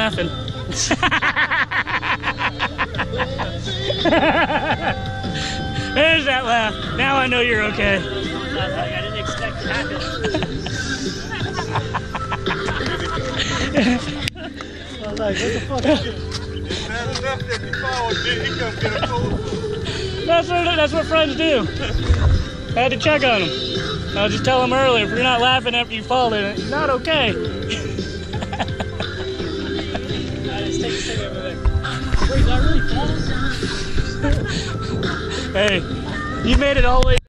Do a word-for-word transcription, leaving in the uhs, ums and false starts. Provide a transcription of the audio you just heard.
laughing. There's that laugh. Now I know you're okay. I didn't expect to happen. I was like, what the fuck? It's bad enough that you fall, then he come get a cold. That's what, that's what friends do. I had to check on him. I'll just tell him earlier, if you're not laughing after you fall in it, you're not okay. Let's take a second over there. Wait, is that really falling? Hey, you made it all the way.